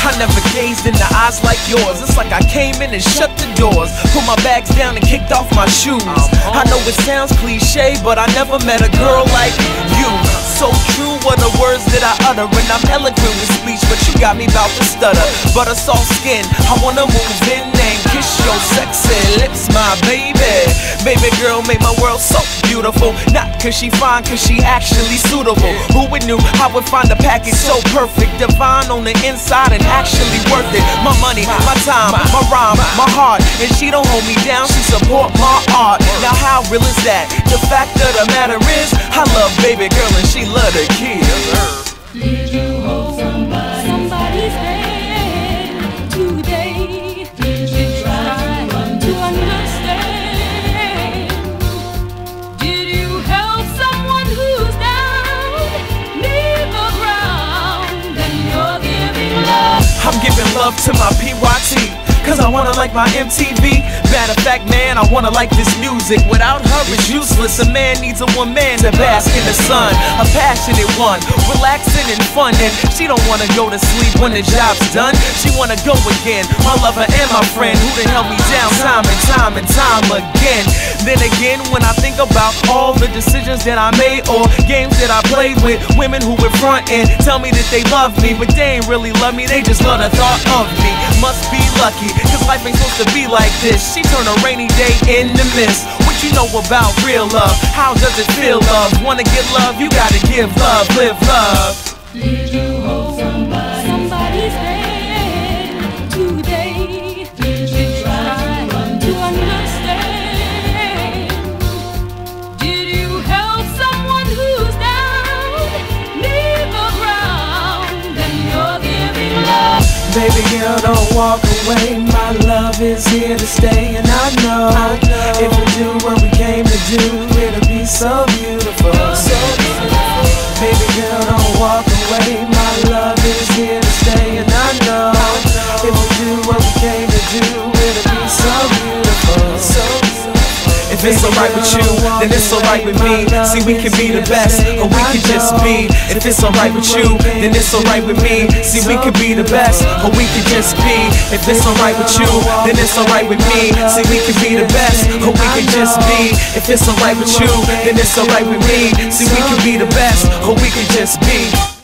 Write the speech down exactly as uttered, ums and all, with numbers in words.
I never gazed in the eyes like yours. It's like I came in and shut the doors, put my bags down and kicked off my shoes. I know it sounds cliche, but I never met a girl like you. So true, what the words that I utter, and I'm eloquent with speech, but you got me bout to stutter. Butter soft skin, I wanna move in and kiss your sexy lips, my baby. Baby girl made my world so beautiful, not cause she fine, cause she actually suitable. Who would knew I would find a package so perfect, divine on the inside and actually worth it. My money, my time, my rhyme, my heart, and she don't hold me down, she support my art. Now how real is that? The fact of the matter is, I love baby girl and she love the kids. Did you hold somebody, somebody's hand today? Did you try to understand? Did you help someone who's down, leave the ground, and you're giving love? I'm giving love to my P Y T, cause I wanna like my M T V. Matter of fact, man, I wanna like this music. Without her, it's useless. A man needs a woman to bask in the sun, a passionate one, relaxing and fun. And she don't wanna go to sleep when the job's done. She wanna go again, my lover and my friend, who done held me down time and time and time again. Then again, when I think about all the decisions that I made or games that I played with women who would front and tell me that they love me, but they ain't really love me, they just love the thought of me. Must be lucky, cause life ain't supposed to be like this. She turned a rainy day into mist. What you know about real love? How does it feel, love? Wanna get love? You gotta give love, live love. Did you hold somebody, somebody's hand today? Did you try to understand? Did you help someone who's down, leave the ground, and you're giving love? Baby girl, don't walk away. My love is here to stay, and I know, I know if we do what we came to do, it'll be so beautiful. So beautiful. Baby girl, don't walk away. My love is here to stay, and I know, I know if we do what we came to do, it'll be so beautiful. So beautiful. If it's alright with you, then it's alright with me. See, we can be the best, or we can just be. If it's alright with you, then it's alright with me. See, we can be the best, or we can just be. If it's alright with you, then it's alright with me. See, we can be the best, or we can just be. If it's alright with you, then it's alright with me. See, we can be the best, or we can just be.